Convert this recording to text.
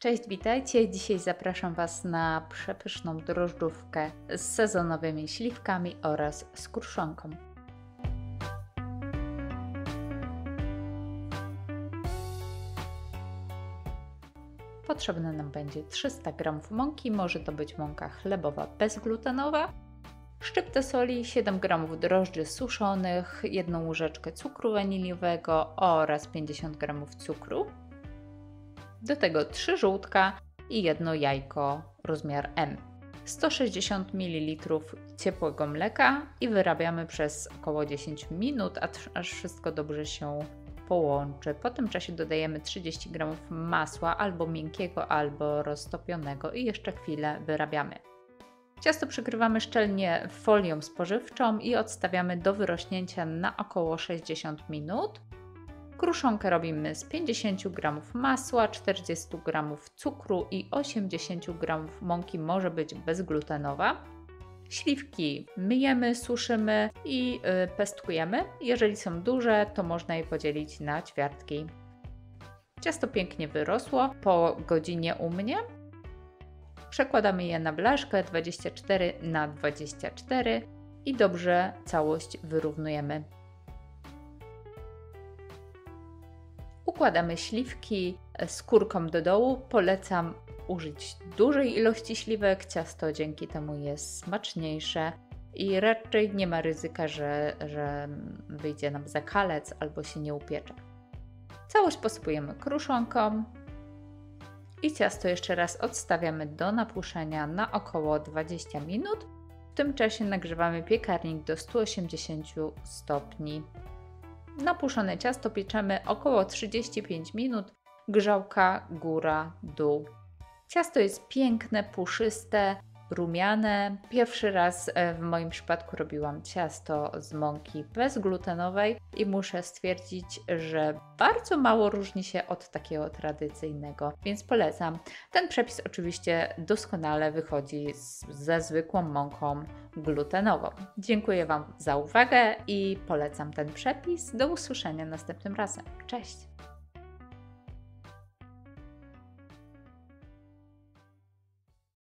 Cześć, witajcie! Dzisiaj zapraszam Was na przepyszną drożdżówkę z sezonowymi śliwkami oraz z kruszonką. Potrzebne nam będzie 300 g mąki, może to być mąka chlebowa bezglutenowa, szczyptę soli, 7 g drożdży suszonych, 1 łyżeczkę cukru waniliowego oraz 50 g cukru. Do tego 3 żółtka i 1 jajko rozmiar M. 160 ml ciepłego mleka i wyrabiamy przez około 10 minut, aż wszystko dobrze się połączy. Po tym czasie dodajemy 30 g masła albo miękkiego, albo roztopionego i jeszcze chwilę wyrabiamy. Ciasto przykrywamy szczelnie folią spożywczą i odstawiamy do wyrośnięcia na około 60 minut. Kruszonkę robimy z 50 g masła, 40 g cukru i 80 g mąki, może być bezglutenowa. Śliwki myjemy, suszymy i pestkujemy. Jeżeli są duże, to można je podzielić na ćwiartki. Ciasto pięknie wyrosło po godzinie u mnie. Przekładamy je na blaszkę 24 na 24 i dobrze całość wyrównujemy. Układamy śliwki skórką do dołu. Polecam użyć dużej ilości śliwek. Ciasto dzięki temu jest smaczniejsze i raczej nie ma ryzyka, że wyjdzie nam zakalec albo się nie upiecze. Całość posypujemy kruszonką i ciasto jeszcze raz odstawiamy do napuszenia na około 20 minut. W tym czasie nagrzewamy piekarnik do 180 stopni. Napuszone ciasto pieczemy około 35 minut, grzałka góra-dół. Ciasto jest piękne, puszyste, rumiane. Pierwszy raz w moim przypadku robiłam ciasto z mąki bezglutenowej i muszę stwierdzić, że bardzo mało różni się od takiego tradycyjnego, więc polecam. Ten przepis oczywiście doskonale wychodzi ze zwykłą mąką glutenową. Dziękuję Wam za uwagę i polecam ten przepis. Do usłyszenia następnym razem. Cześć!